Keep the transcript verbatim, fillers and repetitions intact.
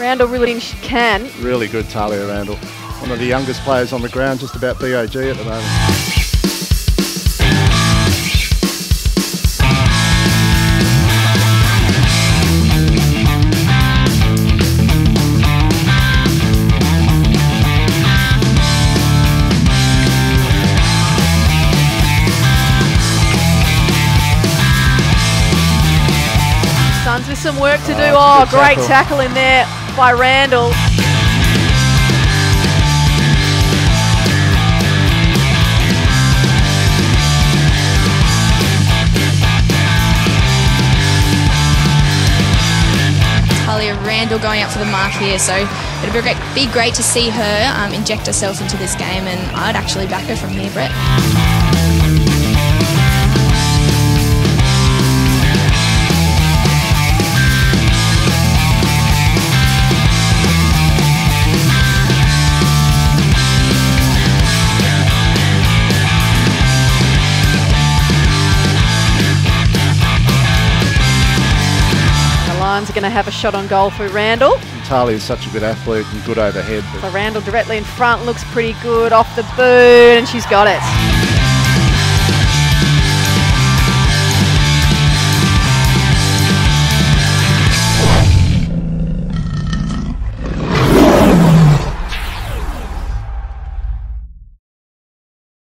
Randall really thinks she can. Really good, Tahlia Randall. One of the youngest players on the ground, just about B O G at the moment. Suns with some work to do. Oh, Oh, great tackle. tackle in there by Randall. Tahlia Randall going up for the mark here, so it'll be great, be great to see her um, inject herself into this game, and I'd actually back her from here, Brett. Lions are going to have a shot on goal for Randall. Tahlia is such a good athlete and good overhead. So Randall directly in front, looks pretty good, off the boot, and she's got it.